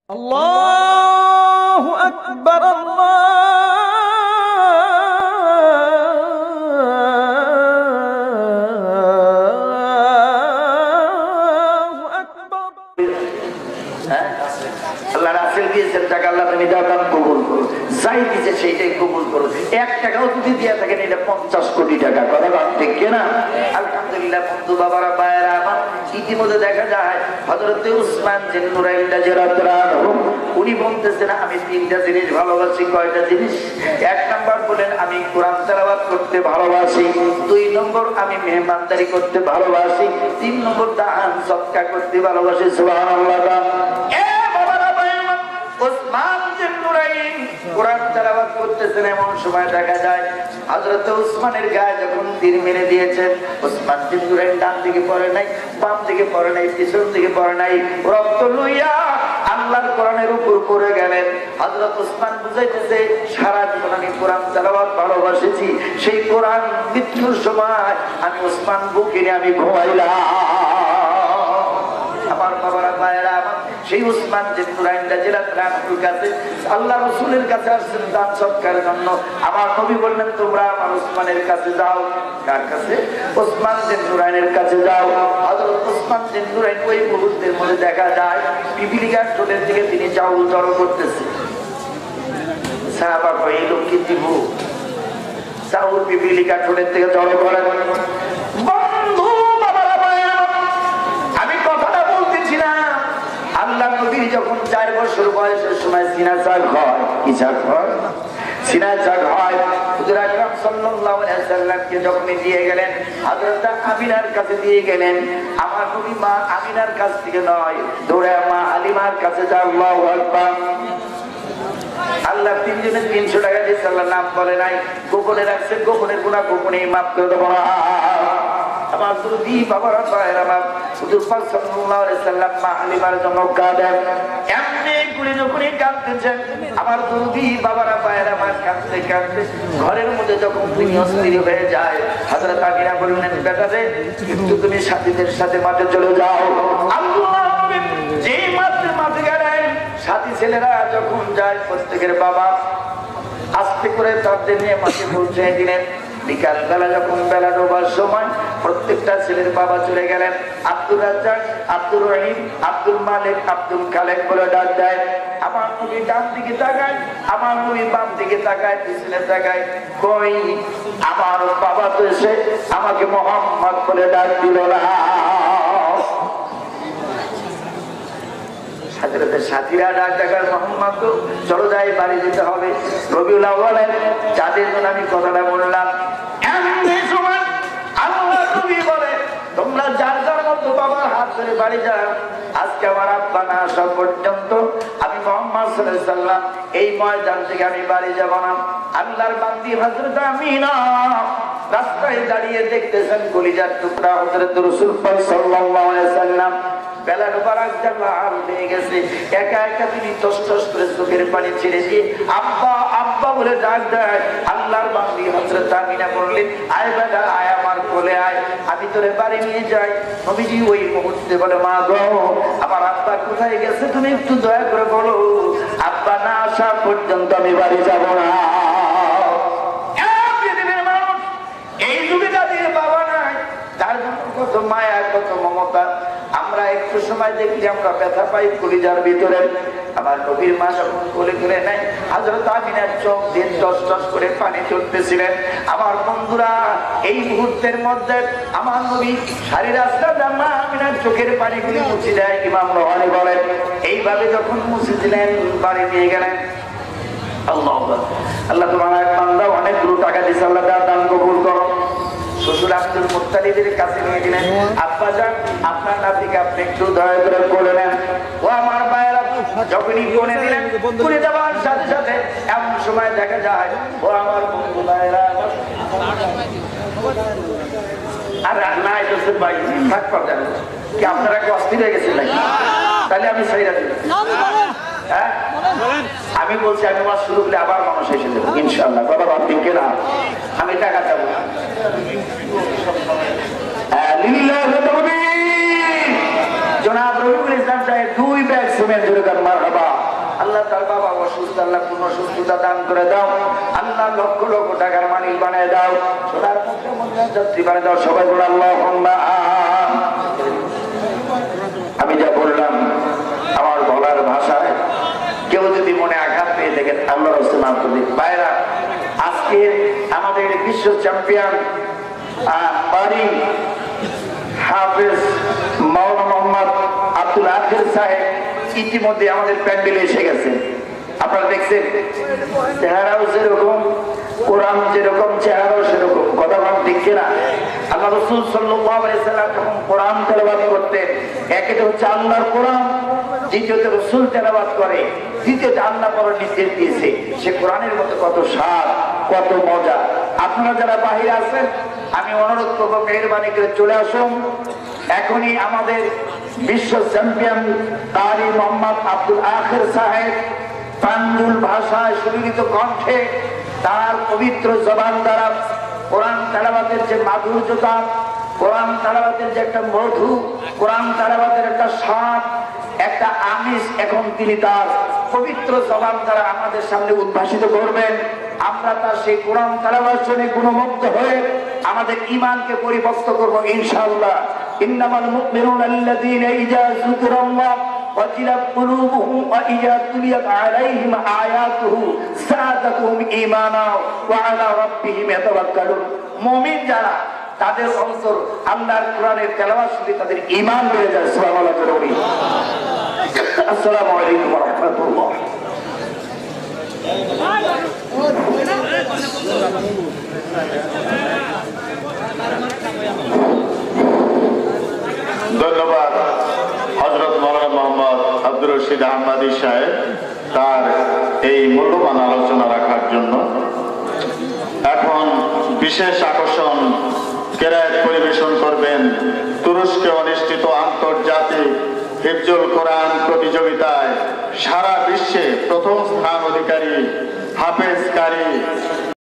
আল্লাহু আকবার আল্লাহু আকবার। আল্লাহ রাসূল দিয়েছেন টাকা, আল্লাহ তুমি দান কবুল করো, যাই দিয়েছে সেইটাই কবুল করো। 1 টাকাও যদি দিয়ে থাকেন এটা 50 কোটি টাকা, কথা ঠিক কিনা? আলহামদুলিল্লাহ বন্ধু বাবারা ভাইয়েরা আমার, ইতিমধ্যে দেখা যায় হযরত উসমান জিন নুরাইন রাদিয়াল্লাহু আনহু উনি বলতেছেন আমি 3টা জিনিস ভালোবাসি। কয়টা জিনিস? 1 নাম্বার বলেন আমি কোরআন তেলাওয়াত করতে ভালোবাসি, 2 নম্বর আমি মেহমানদারি করতে ভালোবাসি, 3 নম্বর দান সদকা করতে ভালোবাসি। সুবহানাল্লাহ। উসমান জিন নুরাইন কোরআন তেলাওয়াত করতেছেন, এমন সময় দেখা যায় হযরত উসমানের গায়ে যখন তীর মেরে দিয়েছেন, উসমান জিন নুরাইন ডান দিকে পড়ে নাই, বাম দিকে পড়ে নাই, পিছন দিকে পড়ে নাই, রক্ত লইয়া আল্লাহর কোরআনের উপর পড়ে গেলেন। হযরত উসমান বুঝাইতেছে সারা জীবন আমি কোরআন তেলাওয়াত ভালোবাসেছি, সেই কোরআন মৃত্যুর সময় আমি উসমান বুকে নিয়ে আমি ঘুমাইলাম। আমার বাবারা ভাইয়েরা আমার, সেই উসমান জিন নুরাইন রাদিয়াল্লাহু আনহুর কাছে আল্লাহ রাসূলের কাছে আসছেন দান সৎকারের জন্য। আমার নবী বললেন তোমরা আমার উসমানের কাছে যাও। কার কাছে? উসমান জিন নুরাইনের কাছে যাও। হযরত উসমান জিন নুরাইন ওই মুহূর্তের মধ্যে দেখা যায় পিপিলিকার ঠোঁটের দিকে তিনি চাউল জড়ো করতেছে। সাহাবা কয় এই লোক কি দিব? চাউল পিপিলিকার ঠোঁটের থেকে জড়ো করেন। বন্ধু বাবারা ভাইয়েরা, আমি কথাটা বলতেছিলাম আল্লাহ নবী যখন 4 বছর বয়সের সময় সিনা চাক হয়। কি চাক হয়? সিনা চাক হয়। হুজুর আকরাম সাল্লাল্লাহু আলাইহি ওয়াসাল্লামকে যখন দিয়ে গেলেন হযরত আমিনার কাছে দিয়ে গেলেন, আমার নবী মা আমিনার কাছ থেকে নয়, দৌড়ে মা হালিমার কাছে যা। আল্লাহু আকবার। আল্লাহ 3 জনের 300 টাকা দিয়েছে, আল্লাহ নাম বলে নাই, গোপনে রাখছে, গোপনের গুনাহ গোপনেই মাফ করে দেব না। আমার দুদি বাবারা ভাইয়েরা আমার, হুজুর পাক সাল্লাল্লাহু আলাইহি ওয়াসাল্লাম মা হালিমার জন্য কাঁদেন, এমনি করে যখনই কাঁদতেছেন আমার দুদি বাবারা ভাইয়েরা আমার, কাঁদতে কাঁদতে ঘরের মধ্যে যখন তিনি অস্থির হয়ে যায়, হযরত আমিনা বললেন বেটা রে একটু তুমি সাথীদের সাথে মাঠে চলে যাও। আল্লাহ যেই মাঠে গেলেন, সাথী ছেলেরা যখন যায় প্রত্যেকের বাবা আস্তে করে তাদের নিয়ে মাঠে পৌঁছে দিলেন। বিকাল বেলা যখন বেলা ডোবার সময় প্রত্যেকটা ছেলের বাবা চলে গেলেন। আব্দুর রাজ্জাক, আব্দুর রহিম, আব্দুল মালিক, আব্দুল খালেক বলে ডাক দেয়। আমার নবী ডান দিকে তাকায়, আমার নবী বাম দিকে তাকায়, পিছনে তাকায়, কই আমার বাবা তো এসে আমাকে মোহাম্মদ বলে ডাক দিল না। সাথীরা ডাক দেখার মোহাম্মদ তো চলো যাই, বাড়ি যেতে হবে। রবিউল আউয়ালের যাদের জন্য আমি কথাটা বললাম, আল্লাহ নবী বলে তোমরা যার যার মতো বাবার হাত ধরে বাড়ি যাও। আজকে আমার আব্বা না আসা পর্যন্ত আমি মুহাম্মদ সাল্লাল্লাহু আলাইহি ওয়াসাল্লাম এই ময়দান থেকে আমি বাড়ি যাব না। আল্লাহর বান্দি হযরত আমিনা রাস্তায় দাঁড়িয়ে দেখতেছেন কলিজার টুকরা হযরত রাসূল সাল্লাল্লাহু আলাইহি ওয়াসাল্লাম বেলা ডোবার জালাল হয়ে গেছে। একা একা তিনি টস টস করে চোখের পানি ছেড়ে দিয়ে আব্বা আব্বা বলে ডাক দেয়। আল্লাহর বান্দি হযরত আমিনা বললেন আয় বেটা আয়, আমার কোলে আয়, আমি তোরে বাড়ি নিয়ে যাই। নবীজি ওই মুহূর্তে বলে মা গো আমার আব্বা কোথায় গেছে তুমি একটু দয়া করে বলো, আব্বা না আসা পর্যন্ত আমি বাড়ি যাব না। এই যুগে যাদের বাবা নাই তার জন্য কত মায়া কত মমতা। আমরা একটু সময় দেখলে আমরা ব্যথা পাই কলিজার ভিতরে। আমার নবীর মা যখন কোলে করে নেয়, হযরত আমিনার চোখ দিয়ে টস টস করে পানি চলতেছিলেন। আমার বন্ধুরা এই মুহূর্তের মধ্যে আমার নবী সারি রাস্তা মা আমিনার চোখের পানিগুলি মুছে দেয়। ইমাম রুহানি বলেন এইভাবে যখন মুছে দিলেন বাড়ি নিয়ে গেলেন। আল্লাহ আল্লাহ তোমার এক বান্দা অনেকগুলো টাকা দিয়েছে, আল্লাহ তার দান কবুল করো। শ্বশুর আব্দুল মুত্তালিবের কাছে নিয়ে দিলেন, আব্বা যান আপনার নাতিকে আপনি একটু দয়া করে করে নেন। ও আমার ভাইয়েরা যখনই কোণে দিলেন, কোণে যাওয়ার সাথে সাথে এমন সময় দেখা যায় ও আমার বন্ধু ভাইয়েরা আর না এসে ভাই থাক পাবেন কি আপনারা কি অস্থির হয়ে গেছেন নাকি? তাহলে আমি সাইরা দিই। হ্যাঁ আমি বলছি আমি মাস শুরু করলে আবার মানুষ এসে দেবো ইনশাল্লাহ, কথা ভাবছি কিনা? আমি টাকা দেবো জনাব রবিউল ইসলাম সাহেব 2 ব্যাগ মুসলিমের জোরকার মারহাবা। আল্লাহ তার বাবা অসুস্থ, আল্লাহ পূর্ণ সুস্থতা দান করে দাও। আল্লাহ লক্ষ লক্ষ টাকার মালিক বানিয়ে দাও, সোনার মুখে যাত্রী বানিয়ে দাও। সবাই বলে আল্লাহুম্মা আমিন। আমি যা বললাম আমার বলার ভাষায় কেউ যদি মনে আঘাত পেয়ে দেখেন আল্লাহর রাস্তে মাফ করে দিন। ভাইরা, আজকে আমাদের বিশ্ব চ্যাম্পিয়ন বাড়ি হাফেজ মাওলানা মোহাম্মদ আব্দুল আখির সাহেব ইতিমধ্যে আমাদের প্যান্ডেলে এসে গেছেন। আপনারা দেখছেন চেহারাও যেরকম, কোরআন যেরকম, চেহারাও সেরকম। কথা বলেন ঠিক কিনা? আল্লাহ রাসূল সাল্লাল্লাহু আলাইহি সাল্লাম যখন কোরআন তেলাওয়াত করতেন, একেতে হচ্ছে আল্লাহর কোরআন, দ্বিতীয়তে রাসূল তেলাওয়াত করে, তৃতীয়তে আল্লাহ পরে নির্দেশ দিয়েছে। সে কোরআনের মতো কত স্বাদ, কত মজা। আপনারা যারা বাহিরে আছেন আমি অনুরোধ করবো মেহরবানি করে চলে আসুন। এখনই আমাদের বিশ্ব চ্যাম্পিয়ন কারি মোহাম্মদ আব্দুল আখির সাহেব প্রাঞ্জল ভাষায় সুলিখিত কণ্ঠে তার পবিত্র জবান দ্বারা কোরআন তেলাওয়াতের যে মাধুর্যতা, কোরআন তেলাওয়াতের যে একটা মধু, কোরআন তেলাওয়াতের একটা স্বাদ, একটা আমিষ এখন তিনি তার পবিত্র জবান দ্বারা আমাদের সামনে উদ্ভাসিত করবেন। আমরা তার সেই কোরআন তেলাওয়াত শুনে গুণমুগ্ধ হয়ে আমাদের ঈমানকে পরিপক্ত করব ইনশাআল্লাহ। ইন্নামাল মুমিনুনা আল্লাযীনা ইযা যুকিরাল্লাহ ওয়াজিলাত কুলুবুহুম ওয়া ইযা তুলিয়াত আলাইহিম আয়াতুহু যাদাতুহুম ঈমানা ওয়া আলা রাব্বিহিম ইয়াতাওয়াক্কালুন। মুমিন যারা, তাদের অন্তর আল্লাহর কোরআনের তেলাওয়াত শুনে তাদের ঈমান বেড়ে যায়। সুবহানাল্লাহ। আসসালামু আলাইকুম ওয়া রাহমাতুল্লাহ। ধন্যবাদ হযরত মাওলানা মোহাম্মদ আব্দুর রশিদ আহমদী সাহেব তার এই মূল্যবান আলোচনা রাখার জন্য। এখন বিশেষ আকর্ষণ কেরাত পরিবেশন করবেন তুরস্কে অনুষ্ঠিত আন্তর্জাতিক হিফজুল কোরআন প্রতিযোগিতায় সারা বিশ্বে প্রথম স্থান অধিকারী হাফেজ কারি